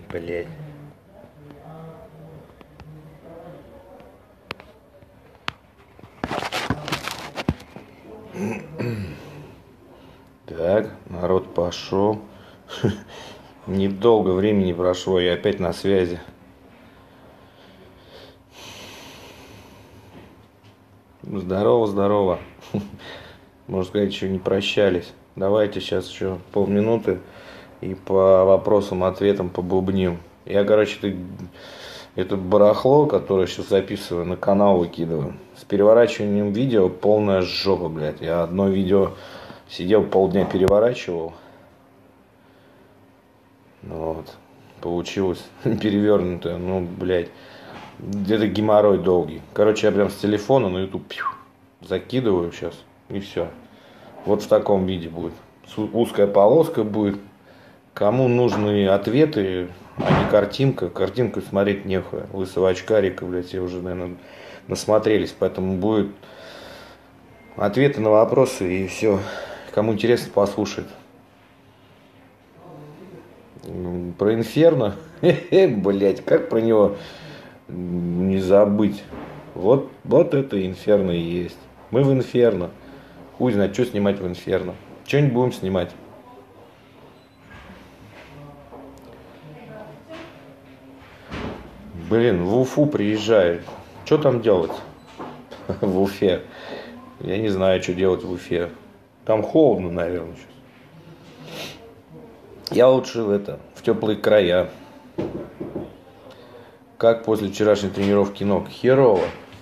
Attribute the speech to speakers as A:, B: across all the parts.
A: Блять. Так, народ пошел. Недолго времени прошло, я опять на связи. Здорово, здорово. Можно сказать, еще не прощались. Давайте сейчас еще полминуты и по вопросам-ответам побубним. Я, короче, это барахло, которое сейчас записываю, на канал выкидываю. С переворачиванием видео полная жопа, блядь. Я одно видео сидел полдня переворачивал. Вот. Получилось перевернутое. Ну, блядь. Где-то геморрой долгий. Короче, я прям с телефона на YouTube закидываю сейчас. И все. Вот в таком виде будет. Узкая полоска будет. Кому нужны ответы, а не картинка. Картинку смотреть нехуй. Лысого очкарика, блядь, все уже, наверное, насмотрелись. Поэтому будет ответы на вопросы и все. Кому интересно, послушает. Про Инферно? Блять, как про него не забыть? Вот это Инферно и есть. Мы в Инферно. Хуй знает, что снимать в Инферно. Что-нибудь будем снимать. Блин, в Уфу приезжает. Что там делать? В Уфе. Я не знаю, что делать в Уфе. Там холодно, наверное, сейчас. Я лучше в теплые края. Как после вчерашней тренировки ног? Херово.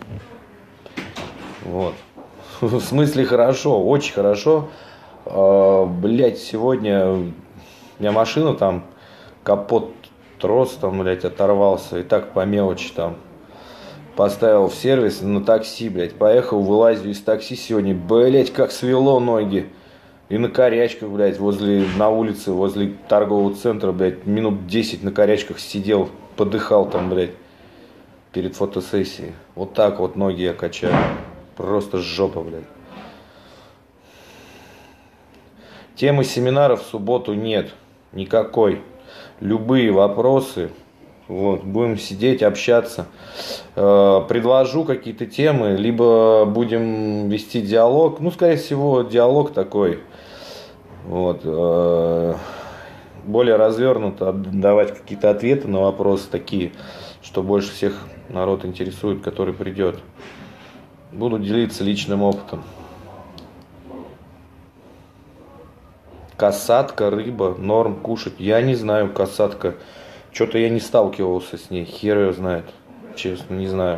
A: Вот. В смысле хорошо, очень хорошо. Блять, сегодня у меня машина там, капот трос там, блять, оторвался. И так по мелочи там. Поставил в сервис на такси, блять. Поехал, вылазил из такси сегодня. Блять, как свело ноги. И на корячках, блядь, на улице, возле торгового центра, блядь, минут 10 на корячках сидел, подыхал там, блядь, перед фотосессией. Вот так вот ноги я качаю. Просто жопа, блядь. Темы семинаров в субботу нет. Никакой. Любые вопросы. Вот, будем сидеть, общаться. Предложу какие-то темы, либо будем вести диалог. Ну, скорее всего, диалог такой. Вот. Более развернуто давать какие-то ответы на вопросы такие, что больше всех народ интересует, который придет. Буду делиться личным опытом. Касатка, рыба, норм кушать. Я не знаю, касатка. Что-то я не сталкивался с ней. Хер ее знает. Честно, не знаю.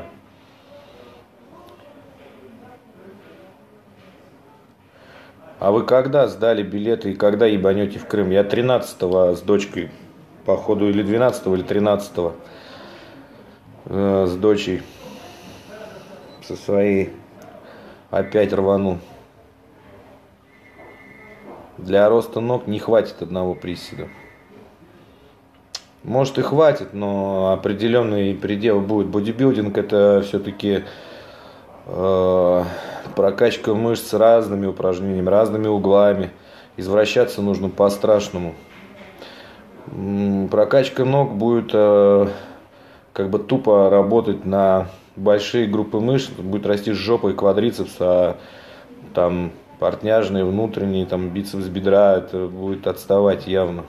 A: А вы когда сдали билеты и когда ебанете в Крым? Я 13-го с дочкой, походу, или 12-го, или 13-го с дочей со своей опять рвану. Для роста ног не хватит одного приседа. Может и хватит, но определенный предел будет. Бодибилдинг это все-таки прокачка мышц разными упражнениями, разными углами. Извращаться нужно по-страшному. Прокачка ног будет как бы тупо работать на большие группы мышц. Будет расти жопа и квадрицепс, а там портняжные, внутренние, там бицепс бедра, это будет отставать явно.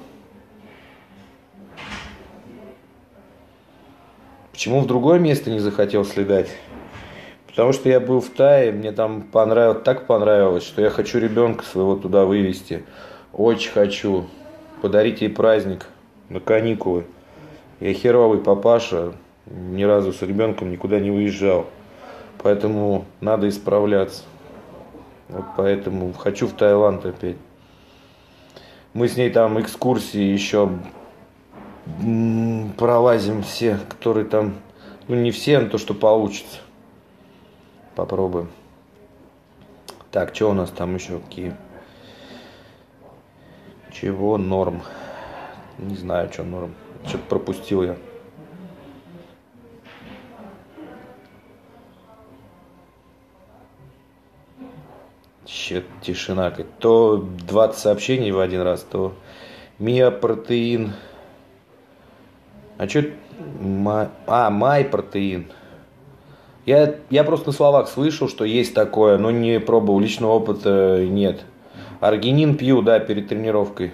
A: Почему в другое место не захотел слетать? Потому что я был в Тае, мне там так понравилось, что я хочу ребенка своего туда вывести. Очень хочу. Подарить ей праздник на каникулы. Я херовый папаша, ни разу с ребенком никуда не выезжал. Поэтому надо исправляться. Вот поэтому хочу в Таиланд опять. Мы с ней там экскурсии еще пролазим все, которые там, ну не все, но то, что получится. Попробуем. Так, что у нас там еще какие? Чего норм? Не знаю, что норм. Что-то пропустил я. Че тишина. То 20 сообщений в один раз, то миопротеин А что? Май протеин. Я просто на словах слышал, что есть такое, но не пробовал, личного опыта нет. Аргинин пью, да, перед тренировкой.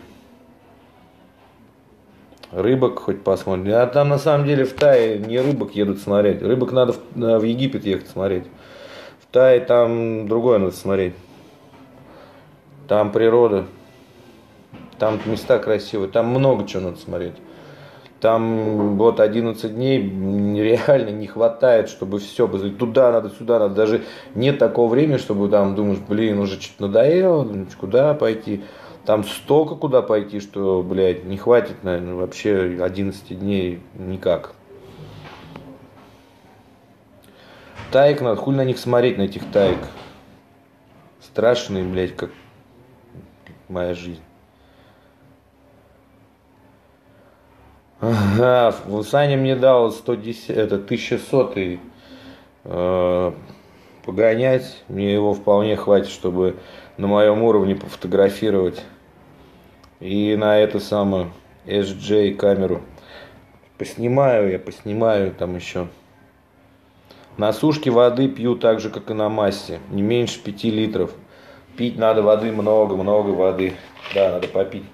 A: Рыбок хоть посмотрим. А там на самом деле в Тае не рыбок едут смотреть. Рыбок надо в Египет ехать смотреть. В Тае там другое надо смотреть. Там природа. Там места красивые. Там много чего надо смотреть. Там вот 11 дней реально не хватает, чтобы все. Туда надо, сюда надо. Даже нет такого времени, чтобы там думаешь, блин, уже что-то надоело, куда пойти. Там столько куда пойти, что, блядь, не хватит, наверное, вообще 11 дней никак. Таек надо, хуй на них смотреть, на этих таек. Страшные, блядь, как моя жизнь. Ага, Саня мне дал 110, это 1100 погонять. Мне его вполне хватит, чтобы на моем уровне пофотографировать. И на эту самую SJ камеру поснимаю там еще. На сушке воды пью так же, как и на массе. Не меньше 5 литров. Пить надо воды много воды. Да, надо попить.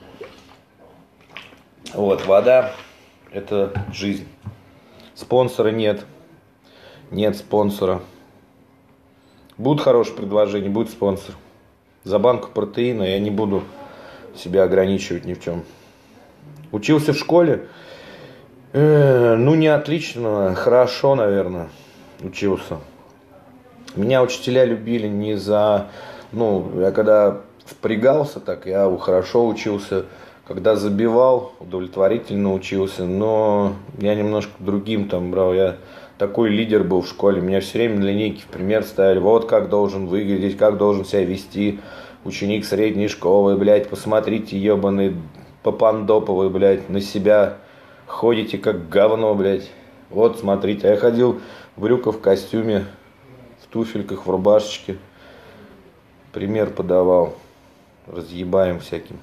A: Вот, вода – это жизнь. Спонсора нет. Нет спонсора. Будут хорошие предложения, будет спонсор. За банку протеина я не буду себя ограничивать ни в чем. Учился в школе? Ну, не отлично, хорошо, наверное, учился. Меня учителя любили не за... Ну, я когда впрягался, так я хорошо учился. Когда забивал, удовлетворительно учился. Но я немножко другим там брал. Я такой лидер был в школе. Меня все время на линейке в пример ставили. Вот как должен выглядеть, как должен себя вести ученик средней школы, блядь. Посмотрите, ебаные попандоповые, блядь, на себя ходите как говно, блядь. Вот, смотрите. А я ходил в брюках, в костюме, в туфельках, в рубашечке. Пример подавал. Разъебаем всяким.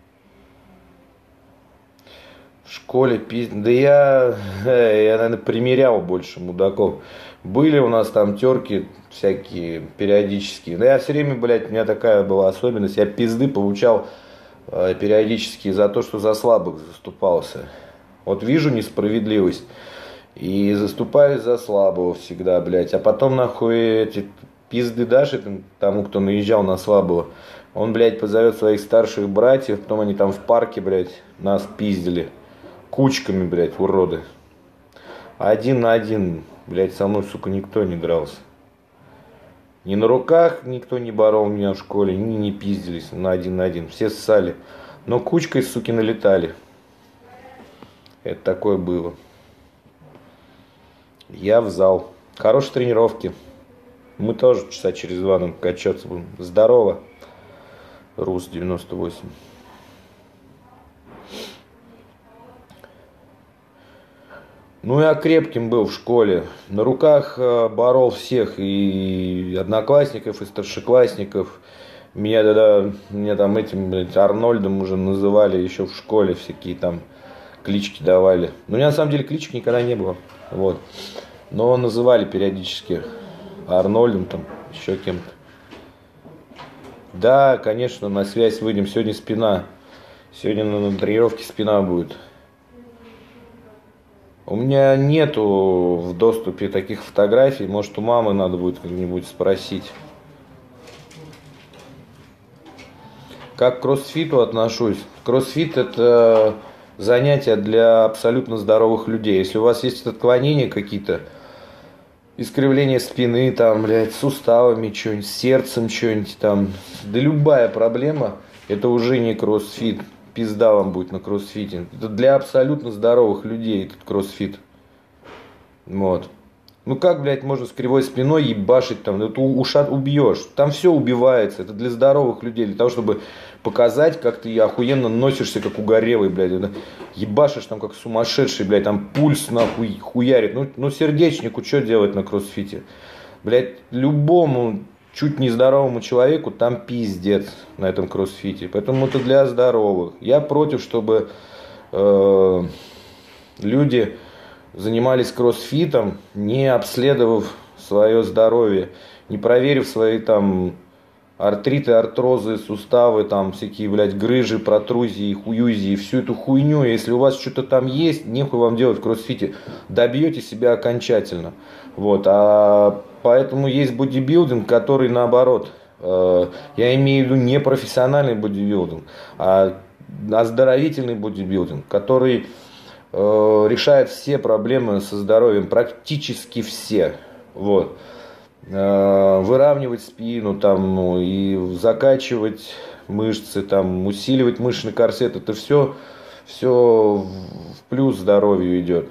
A: В школе да я, наверное, примерял больше мудаков. Были у нас там терки всякие периодические. Но я все время, блядь, у меня такая была особенность. Я пизды получал периодически за то, что за слабых заступался. Вот вижу несправедливость и заступаюсь за слабого всегда, блядь. А потом нахуй эти пизды дашь тому, кто наезжал на слабого. Он, блядь, позовет своих старших братьев, потом они там в парке, блядь, нас пиздили. Кучками, блядь, уроды. Один на один, блядь, со мной, сука, никто не дрался. Ни на руках никто не борол меня в школе, ни не пиздились на один. Все ссали. Но кучкой, суки, налетали. Это такое было. Я в зал. Хорошие тренировки. Мы тоже часа через 2 нам качаться будем. Здорово. Рус 98. Ну, я крепким был в школе. На руках борол всех, и одноклассников, и старшеклассников. Меня там этим, блядь, Арнольдом уже называли еще в школе, всякие там клички давали. Но у меня на самом деле кличек никогда не было. Вот. Но называли периодически Арнольдом, там, еще кем-то. Да, конечно, на связь выйдем. Сегодня спина. Сегодня на тренировке спина будет. У меня нету в доступе таких фотографий. Может, у мамы надо будет как-нибудь спросить. Как к кроссфиту отношусь? Кроссфит – это занятие для абсолютно здоровых людей. Если у вас есть отклонения какие-то, искривление спины, там, блядь, с суставами что-нибудь, с сердцем что-нибудь там, да любая проблема, это уже не кроссфит. Пизда вам будет на кроссфите. Это для абсолютно здоровых людей этот кроссфит. Вот. Ну как, блядь, можно с кривой спиной ебашить там, это ушат убьешь. Там все убивается. Это для здоровых людей, для того, чтобы показать, как ты охуенно носишься, как угорелый, блядь. Ебашишь там, как сумасшедший, блядь, там пульс нахуй хуярит. Ну сердечнику что делать на кроссфите? Блядь, любому чуть нездоровому человеку там пиздец на этом кроссфите. Поэтому это для здоровых. Я против, чтобы Люди занимались кроссфитом, не обследовав свое здоровье, не проверив свои там артриты, артрозы, суставы, там всякие, блядь, грыжи, протрузии, хуюзии, всю эту хуйню. Если у вас что-то там есть, нехуй вам делать в кроссфите. Добьете себя окончательно. Вот. А поэтому есть бодибилдинг, который наоборот. Я имею в виду не профессиональный бодибилдинг, а оздоровительный бодибилдинг, который решает все проблемы со здоровьем, практически все. Вот. Выравнивать спину, там, ну, и закачивать мышцы, там, усиливать мышечный корсет, это все в плюс здоровью идет.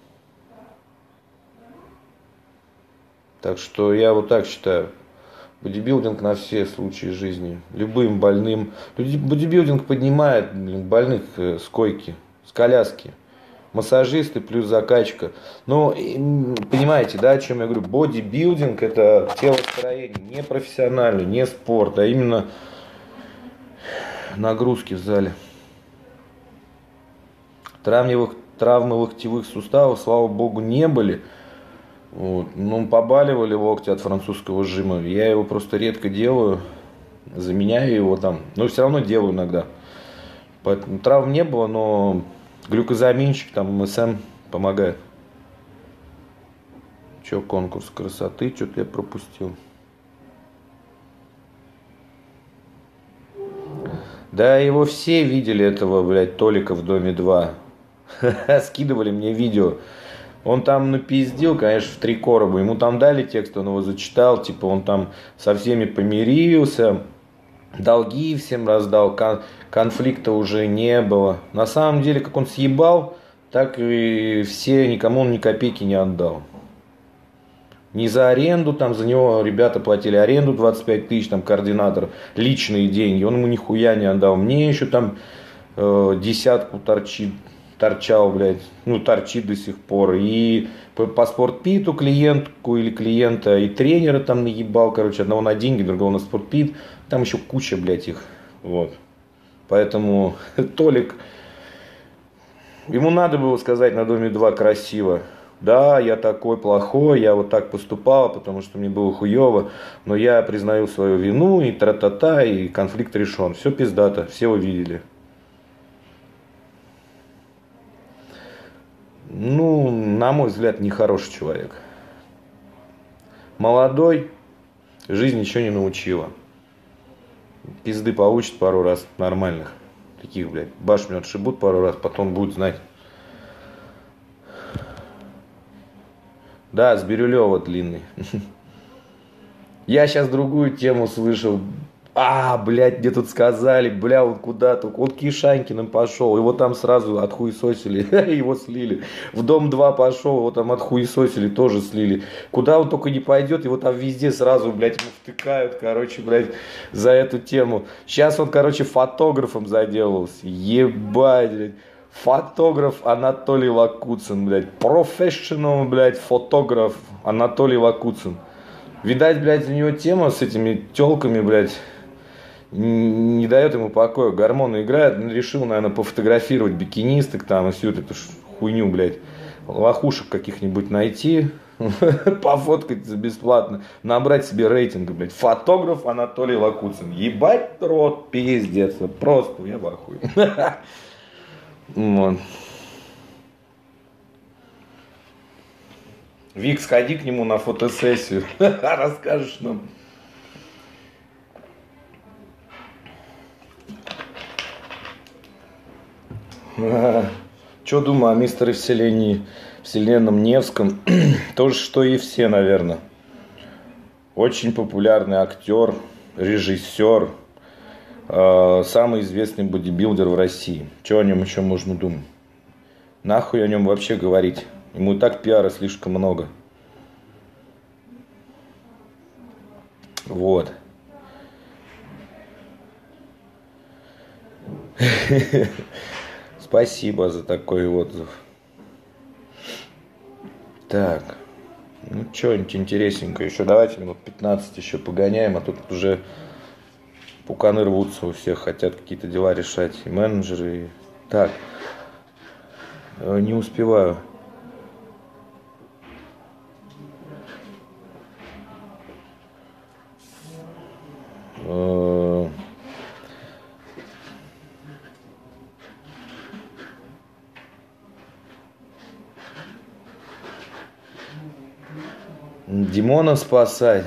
A: Так что я вот так считаю. Бодибилдинг на все случаи жизни. Любым больным. Бодибилдинг поднимает больных с койки, с коляски. Массажисты плюс закачка. Но понимаете, да, о чем я говорю? Бодибилдинг — это телостроение, не профессиональный, не спорт, а именно нагрузки в зале. Травмы локтевых суставов, слава богу, не были. Вот. Ну, побаливали локти от французского жима. Я его просто редко делаю, заменяю его там, но все равно делаю иногда. Поэтому травм не было, но глюкозаминчик, там, МСМ помогает. Че, конкурс красоты, что-то я пропустил. Да, его все видели, этого, блядь, Толика в Доме 2. Скидывали мне видео. Он там напиздил, конечно, в 3 короба. Ему там дали текст, он его зачитал. Типа он там со всеми помирился. Долги всем раздал. Конфликта уже не было. На самом деле, как он съебал, так и все, никому он ни копейки не отдал. Не за аренду, там за него ребята платили аренду 25 тысяч, там координатор, личные деньги. Он ему нихуя не отдал. Мне еще там десятку торчал, блядь, ну, торчит до сих пор. И по спортпиту клиентку или клиента, и тренера там наебал, короче, одного на деньги, другого на спортпит. Там еще куча, блядь, их. Вот. Поэтому Толик, ему надо было сказать на Доме 2 красиво. Да, я такой плохой, я вот так поступал, потому что мне было хуево, но я признаю свою вину, и тра-та-та, и конфликт решен. Все пиздато, все увидели. Ну, на мой взгляд, нехороший человек. Молодой, жизнь ничего не научила. Пизды получит пару раз нормальных. Таких, блядь, башню отшибут пару раз, потом будет знать. Да, с Бирюлева длинный. Я сейчас другую тему слышал. Блядь, где тут сказали, бля, вот куда-то, вот к Ишанькиным пошел, его там сразу отхуесосили, его слили. В Дом 2 пошел, его там отхуесосили, тоже слили. Куда он только не пойдет, его там везде сразу, блядь, ему втыкают, короче, блядь, за эту тему. Сейчас он, короче, фотографом заделался, ебать, блядь. Фотограф Анатолий Лакуцин, блядь, профессионал, блядь, фотограф Анатолий Лакуцин. Видать, блядь, у него тема с этими телками, блядь, не дает ему покоя. Гормоны играют, он решил, наверное, пофотографировать бикинисток там и всю эту хуйню, блядь, лохушек каких-нибудь найти, пофоткать бесплатно, набрать себе рейтинг, блядь. Фотограф Анатолий Лакуцин. Ебать рот, пиздец, просто я в ахуе. Вот. Вик, сходи к нему на фотосессию, расскажешь нам. Что думаю о мистере Вселенном Невском? То же, что и все, наверное. Очень популярный актер, режиссер, самый известный бодибилдер в России. Что о нем еще можно думать? Нахуй о нем вообще говорить? Ему и так пиара слишком много. Вот. Спасибо за такой отзыв. Так. Ну, что-нибудь интересненькое еще. Давайте минут 15 еще погоняем, а тут уже пуканы рвутся у всех, хотят какие-то дела решать. И менеджеры. Так. Не успеваю. Димона спасать.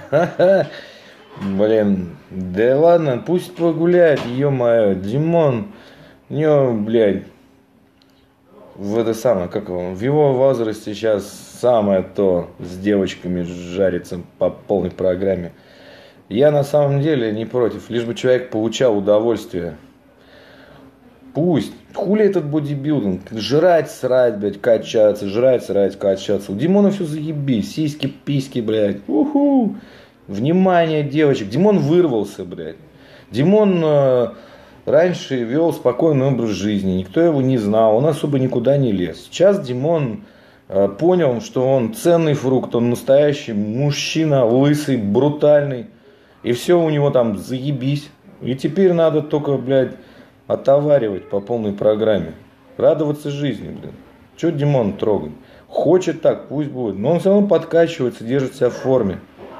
A: Блин, да ладно, пусть погуляет, ё-моё. Димон, у него, блядь, в это самое, как его, в его возрасте сейчас самое то с девочками жарится по полной программе. Я на самом деле не против, лишь бы человек получал удовольствие. Пусть. Хули этот бодибилдинг? Жрать, срать, блядь, качаться. Жрать, срать, качаться. У Димона все заебись. Сиськи, письки, блядь. Уху. Внимание девочек. Димон вырвался, блядь. Димон раньше вел спокойный образ жизни. Никто его не знал. Он особо никуда не лез. Сейчас Димон понял, что он ценный фрукт. Он настоящий мужчина, лысый, брутальный. И все у него там заебись. И теперь надо только, блядь, отоваривать по полной программе. Радоваться жизни, блин. Че Димон трогать? Хочет так, пусть будет. Но он все равно подкачивается, держит себя в форме.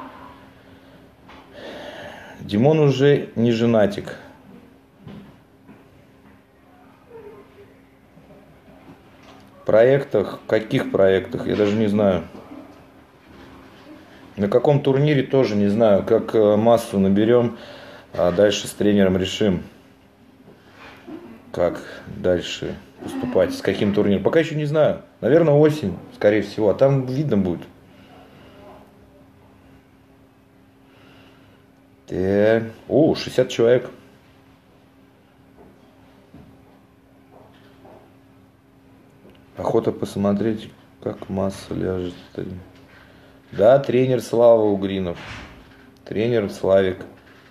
A: Димон уже не женатик. В проектах? Каких проектах? Я даже не знаю. На каком турнире тоже не знаю. Как массу наберем, а дальше с тренером решим, как дальше поступать, с каким турниром. Пока еще не знаю. Наверное, осень, скорее всего. А там видно будет. Так. О, 60 человек. Охота посмотреть, как масса ляжет. Да, тренер Слава Угринов. Тренер Славик.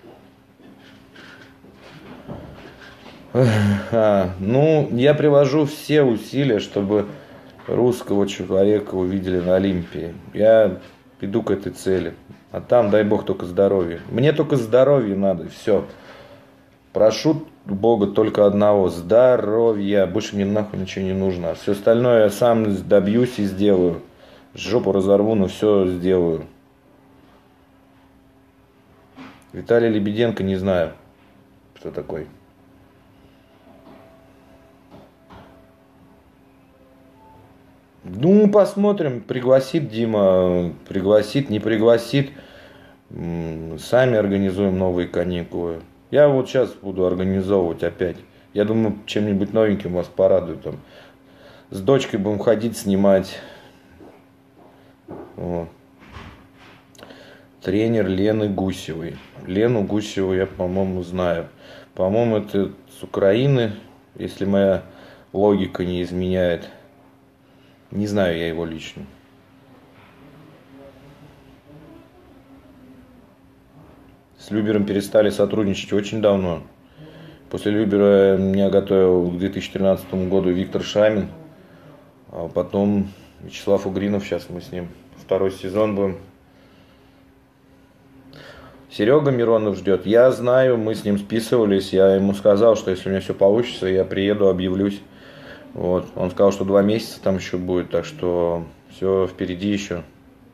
A: Ну, я привожу все усилия, чтобы русского человека увидели на Олимпии. Я иду к этой цели. А там, дай бог, только здоровье. Мне только здоровье надо, все. Прошу Бога только одного: здоровья. Больше мне нахуй ничего не нужно. А все остальное я сам добьюсь и сделаю. Жопу разорву, но все сделаю. Виталий Лебеденко, не знаю, кто такой. Ну, посмотрим, пригласит Дима, пригласит, не пригласит. Сами организуем новые каникулы. Я вот сейчас буду организовывать опять. Я думаю, чем-нибудь новеньким вас порадую. Там. С дочкой будем ходить, снимать. Вот. Тренер Лены Гусевой. Лену Гусеву я, по-моему, знаю. По-моему, это с Украины, если моя логика не изменяет. Не знаю я его лично. С Любером перестали сотрудничать очень давно. После Любера меня готовил к 2013 году Виктор Шамин. А потом Вячеслав Угринов. Сейчас мы с ним второй сезон будем. Серега Миронов ждет. Я знаю, мы с ним списывались. Я ему сказал, что если у меня все получится, я приеду, объявлюсь. Вот. Он сказал, что 2 месяца там еще будет, так что все впереди еще.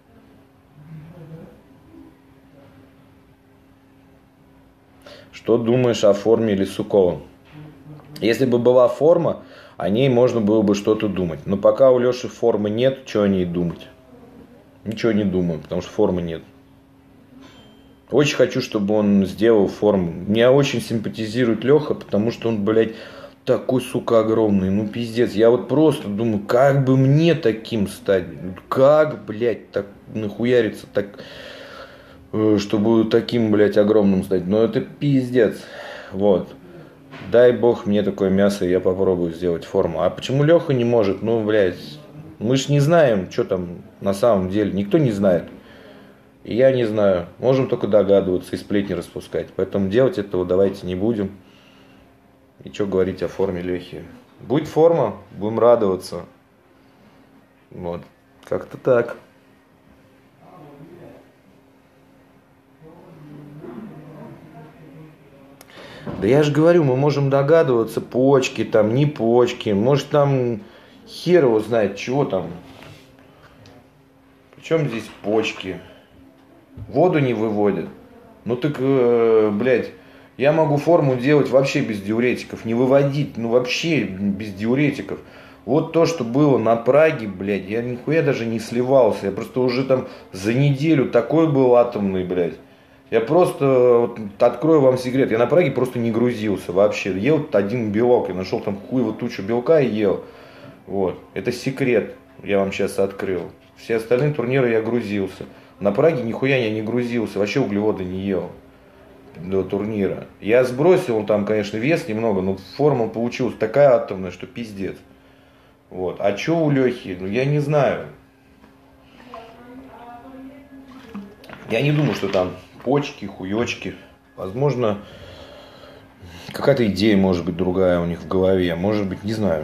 A: Что думаешь о форме Лисукова? Если бы была форма, о ней можно было бы что-то думать. Но пока у Леши формы нет, что о ней думать? Ничего не думаю, потому что формы нет. Очень хочу, чтобы он сделал форму. Меня очень симпатизирует Леха, потому что он, блядь, такой, сука, огромный. Ну, пиздец. Я вот просто думаю, как бы мне таким стать? Как, блядь, так нахуяриться, так, чтобы таким, блядь, огромным стать? Ну, это пиздец. Вот. Дай бог мне такое мясо, и я попробую сделать форму. А почему Леха не может? Ну, блядь, мы ж не знаем, что там на самом деле. Никто не знает. И я не знаю. Можем только догадываться и сплетни распускать. Поэтому делать этого давайте не будем. И что говорить о форме Лехи? Будет форма, будем радоваться. Вот. Как-то так. Да я же говорю, мы можем догадываться, почки там, не почки. Может там Хер его знает, чего там. Причем здесь почки. Воду не выводят. Ну так, блядь, я могу форму делать вообще без диуретиков. Не выводить, ну вообще без диуретиков. Вот то, что было на Праге, блядь, я нихуя даже не сливался. Я просто уже там за неделю такой был атомный, блядь. Я просто, вот, открою вам секрет, я на Праге просто не грузился вообще. Ел один белок, я нашел там хуево тучу белка и ел. Вот, это секрет, я вам сейчас открыл. Все остальные турниры я грузился. На Праге нихуя я не грузился, вообще углеводы не ел до турнира. Я сбросил там, конечно, вес немного, но форма получилась такая атомная, что пиздец. Вот. А что у Лехи? Ну, я не знаю. Я не думаю, что там почки, хуечки. Возможно, какая-то идея может быть другая у них в голове. Может быть, не знаю.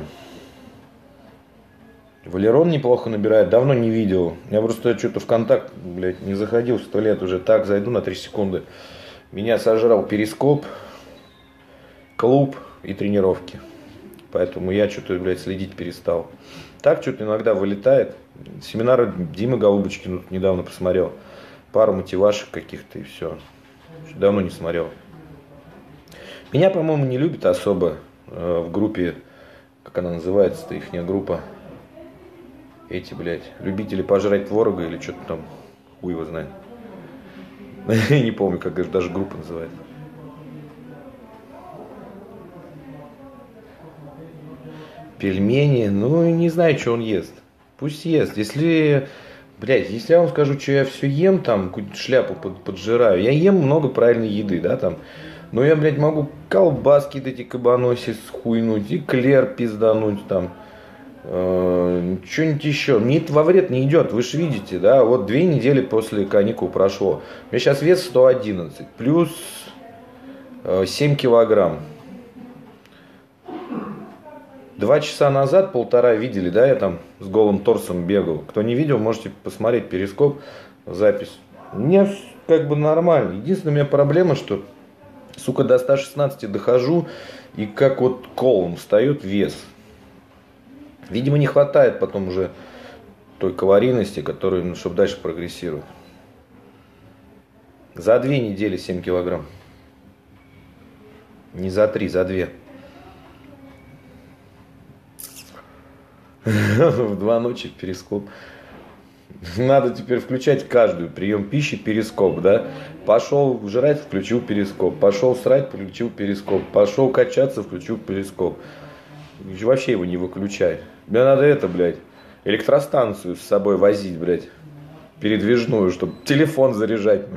A: Валерон неплохо набирает. Давно не видел. Я просто что-то в контакт, блядь, не заходил 100 лет уже. Так, зайду на 3 секунды. Меня сожрал перископ, клуб и тренировки. Поэтому я что-то, блядь, следить перестал. Так что-то иногда вылетает. Семинары Димы Голубочкина тут недавно посмотрел. Пару мотивашек каких-то и все. Давно не смотрел. Меня, по-моему, не любят особо в группе, как она называется-то, ихняя группа. Эти, блядь, любители пожрать творога или что-то там, хуй его знает. Не помню, как даже группа называется. Пельмени, ну, не знаю, что он ест. Пусть ест. Если, блядь, если я вам скажу, что я все ем, там, какую-то шляпу поджираю. Я ем много правильной еды, да, там. Но я, блядь, могу колбаски эти кабаноси схуйнуть, эклер пиздануть, там. Что-нибудь еще. Мне это во вред не идет, вы же видите, да, вот 2 недели после каникул прошло. У меня сейчас вес 111, плюс 7 килограмм. 2 часа назад, полтора видели, да, я там с голым торсом бегал. Кто не видел, можете посмотреть перископ, запись. У меня как бы нормально. Единственная у меня проблема, что, сука, до 116 дохожу, и как вот колом встает вес. Видимо, не хватает потом уже той калорийности, которая, ну, чтобы дальше прогрессировать. За 2 недели 7 килограмм. Не за 3, за 2. В 2 ночи перископ. Надо теперь включать каждую прием пищи перископ, да? Пошел жрать, включил перископ. Пошел срать, включил перископ. Пошел качаться, включил перископ. Вообще его не выключай. Мне надо это, блядь, электростанцию с собой возить, блядь. Передвижную, чтобы телефон заряжать.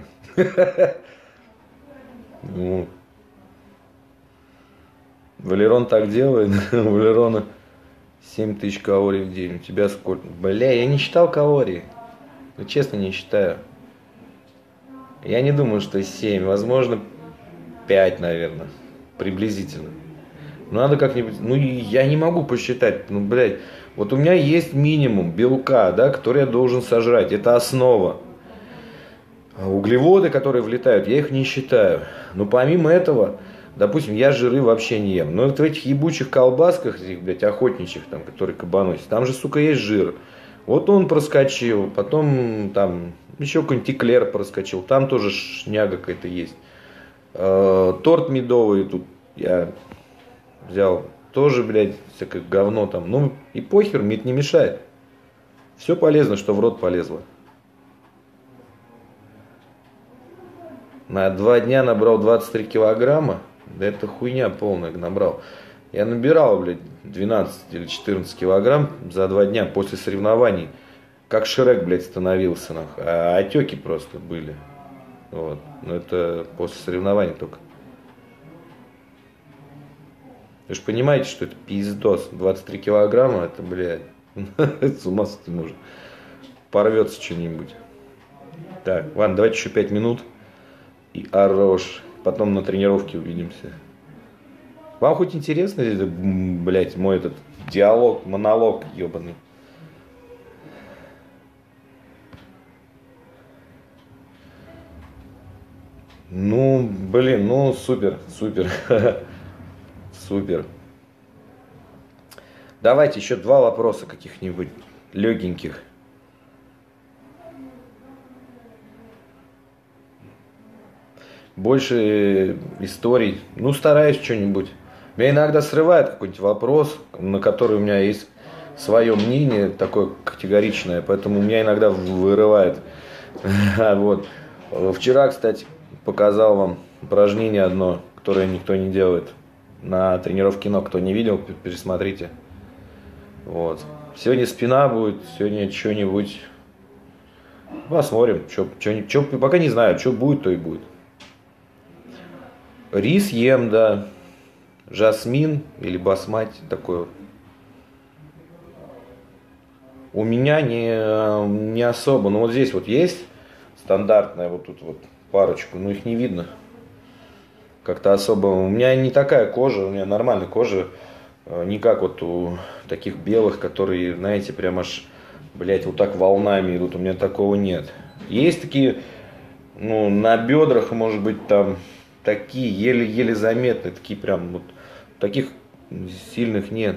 A: Валерон так делает. У Валерона 7000 калорий в день. У тебя сколько? Бля, я не считал калорий. Ну, честно, не считаю. Я не думаю, что 7. Возможно, 5, наверное. Приблизительно. Ну, надо как-нибудь... Ну, я не могу посчитать. Ну, блядь. Вот у меня есть минимум белка, да, который я должен сожрать. Это основа. А углеводы, которые влетают, я их не считаю. Но помимо этого... Допустим, я жиры вообще не ем. Но вот в этих ебучих колбасках, этих, блядь, охотничьих, там, которые кабаносят, там же, сука, есть жир. Вот он проскочил, потом там еще какой-нибудь эклер проскочил, там тоже шняга какая-то есть. Торт медовый тут я взял, тоже, блядь, всякое говно там. Ну, и похер, мне это не мешает. Все полезно, что в рот полезло. На 2 дня набрал 23 килограмма. Да это хуйня полная набрал. Я набирал, блядь, 12 или 14 килограмм за 2 дня после соревнований. Как Шрек, блядь, становился. Нахуй. А отеки просто были. Вот. Но это после соревнований только. Вы же понимаете, что это пиздос. 23 килограмма, это, блядь, с ума сойти нужно. Порвется что-нибудь. Так, ладно, давайте еще 5 минут. И хорош. Потом на тренировке увидимся. Вам хоть интересно, блядь, мой этот диалог, монолог ебаный? Ну, блин, ну супер, супер. Супер. Давайте еще 2 вопроса каких-нибудь легеньких. Больше историй. Ну, стараюсь что-нибудь. Меня иногда срывает какой-нибудь вопрос, на который у меня есть свое мнение, такое категоричное, поэтому меня иногда вырывает. Вот. Вчера, кстати, показал вам упражнение одно, которое никто не делает. На тренировке ног. Кто не видел, пересмотрите. Вот. Сегодня спина будет, сегодня что-нибудь. Посмотрим. Пока не знаю, что будет, то и будет. Рис ем, да. Жасмин или басмати такой вот. У меня не особо. Но вот здесь вот есть стандартная вот тут вот парочку, но их не видно. Как-то особо. У меня не такая кожа, у меня нормальная кожа. Не как вот у таких белых, которые, знаете, прям аж, блядь, вот так волнами идут. У меня такого нет. Есть такие, ну, на бедрах, может быть, там такие еле-еле заметные, такие прям вот, таких сильных нет.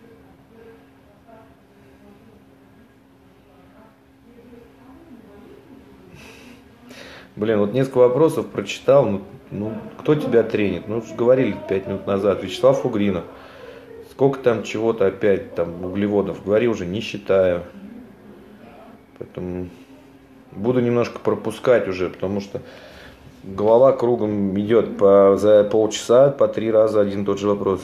A: Блин, вот несколько вопросов прочитал. Ну, кто тебя тренит? Ну, говорили 5 минут назад. Вячеслав Угринов. Сколько там чего-то опять, там, углеводов. Говори уже, не считаю. Поэтому буду немножко пропускать уже, потому что голова кругом идет за полчаса, по 3 раза один и тот же вопрос.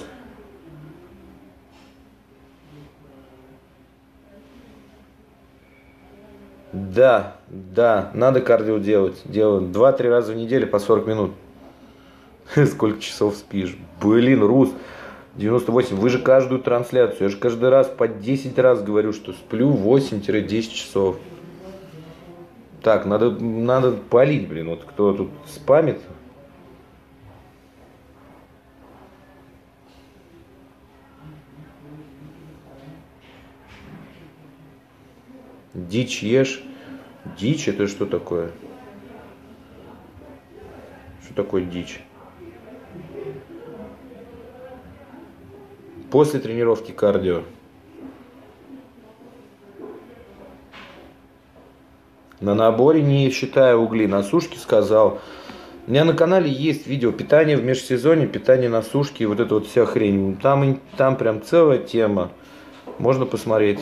A: Да, надо кардио делать. Делаю 2-3 раза в неделю по 40 минут. Сколько часов спишь? Блин, Рус, 98. Вы же каждую трансляцию, я же каждый раз по 10 раз говорю, что сплю 8-10 часов. Так, надо палить, блин. Вот кто тут спамит. Дичь ешь. Дичь это что такое? Что такое дичь? После тренировки кардио. На наборе не считая угли. На сушке сказал. У меня на канале есть видео питание в межсезонье, питание на сушке, вот эта вот вся хрень. Там прям целая тема. Можно посмотреть.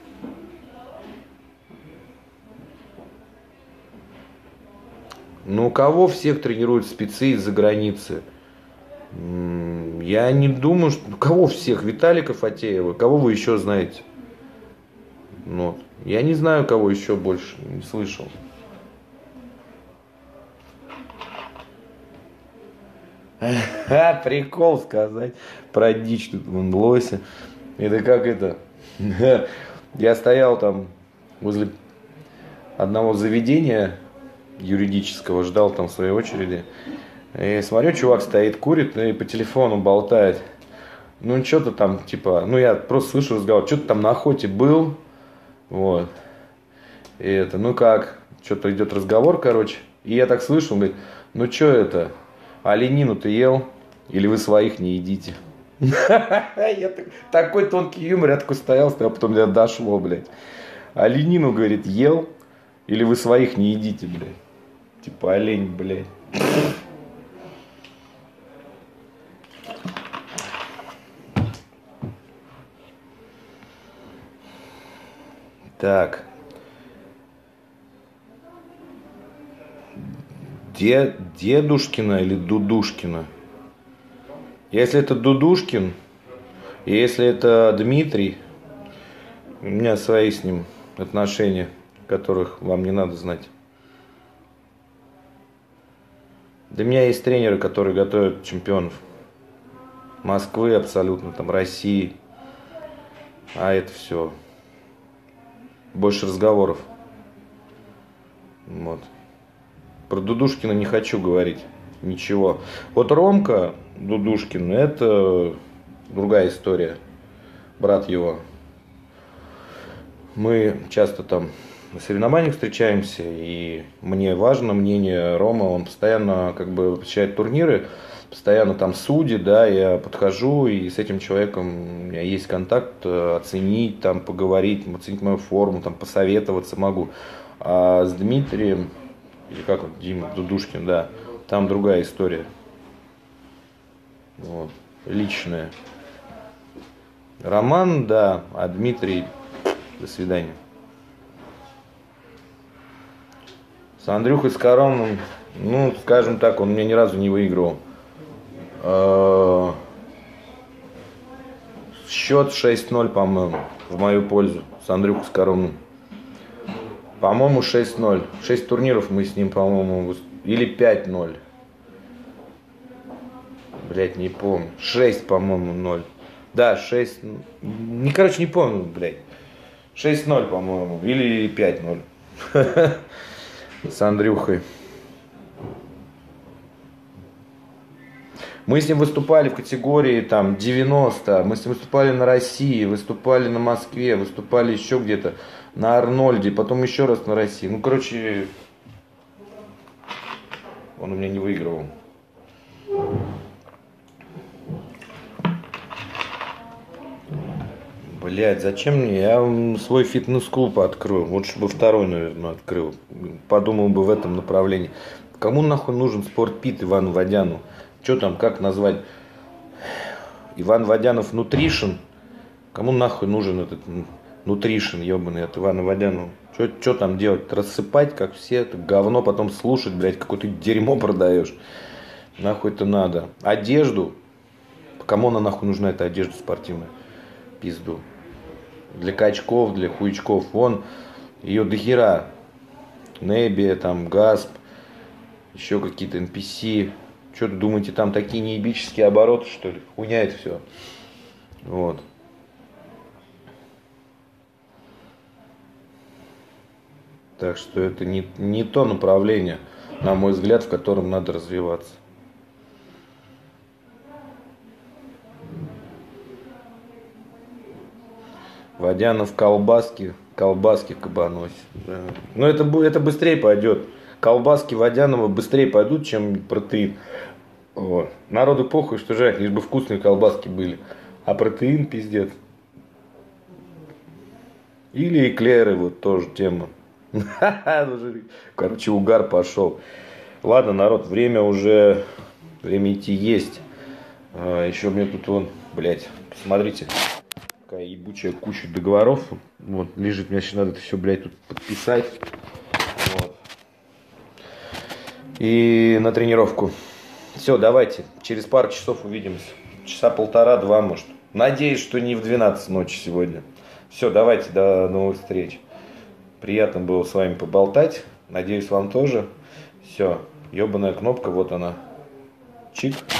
A: Ну, кого всех тренируют спецы из-за границы? Я не думаю, что... Кого всех? Виталика Фатеева? Кого вы еще знаете? Ну, я не знаю, кого еще больше. Не слышал. Прикол сказать про дичь тут вон лося. Это как это? Я стоял там возле одного заведения юридического, ждал там своей очереди. И смотрю, чувак стоит, курит и по телефону болтает. Ну, что-то там, типа, ну, я просто слышу разговор, что-то там на охоте был, вот. И это, ну как, что-то идет разговор, короче. И я так слышу, он говорит, ну, что это, оленину ты ел? Или вы своих не едите? Такой тонкий юмор, я такой стоял, а потом меня дошло, блядь. Оленину, говорит, ел? Или вы своих не едите, блядь? Типа олень, блядь. Так. Дедушкина или Дудушкина? Если это Дудушкин, и если это Дмитрий, у меня свои с ним отношения, которых вам не надо знать. Да у меня есть тренеры, которые готовят чемпионов Москвы абсолютно, там, России. А это все. Больше разговоров. Вот. Про Дудушкина не хочу говорить ничего. Вот Ромка Дудушкин, это другая история. Брат его. Мы часто там на соревнованиях встречаемся, и мне важно мнение Рома, он постоянно как бы посещает турниры. постоянно там судит, да, я подхожу, и с этим человеком у меня есть контакт, оценить, там, поговорить, оценить мою форму, там, посоветоваться могу. А с Дмитрием, или как он, Дима Дудушкин, да, там другая история. Вот, личная. Роман, да, а Дмитрий, до свидания. С Андрюхой Скоромным, ну, скажем так, он меня ни разу не выигрывал. Счет 6-0, по-моему, в мою пользу с Андрюхой Скоромным. По-моему, 6-0. 6 турниров мы с ним, по-моему, или 5-0. Блять, не помню. 6, по-моему, 0. Да, 6. Не, короче, не помню, блядь. 6-0, по-моему. Или 5-0. С Андрюхой. Мы с ним выступали в категории там 90. Мы с ним выступали на России, выступали на Москве, выступали еще где-то на Арнольде, потом еще раз на России. Ну, короче, он у меня не выигрывал. Блять, зачем мне? Я свой фитнес-клуб открою. Лучше бы второй, наверное, открыл. Подумал бы в этом направлении. Кому нахуй нужен спортпит Ивану Водяну? Что там, как назвать? Иван Водянов Нутришн? Кому нахуй нужен этот Нутришн, ебаный, от Ивана Водянова? Что там делать? Рассыпать, как все? Это говно потом слушать, блядь, какое-то дерьмо продаешь. Нахуй это надо. Одежду? Кому она нахуй нужна, эта одежда спортивная? Пизду. Для качков, для хуячков. Вон ее дохера. Небия, там, Гасп, еще какие-то NPC. Что-то думаете, там такие неебические обороты, что ли? Хуйня это все. Вот. Так что это не то направление, на мой взгляд, в котором надо развиваться. Водянов колбаски кабанось. Да. Но это быстрее пойдет. Колбаски Водянова быстрее пойдут, чем протеин. Вот. Народу похуй, что жрать, лишь бы вкусные колбаски были. А протеин пиздец. Или эклеры, вот тоже тема. Короче, угар пошел. Ладно, народ, время идти есть. Еще мне тут вон, блядь, посмотрите. Такая ебучая куча договоров. Вот, лежит, мне сейчас надо это все, блядь, тут подписать. Вот. И на тренировку. Все, давайте, через пару часов увидимся. Часа полтора-два, может. Надеюсь, что не в 12 ночи сегодня. Все, давайте, до новых встреч. Приятно было с вами поболтать. Надеюсь, вам тоже. Все, ебаная кнопка, вот она. Чик.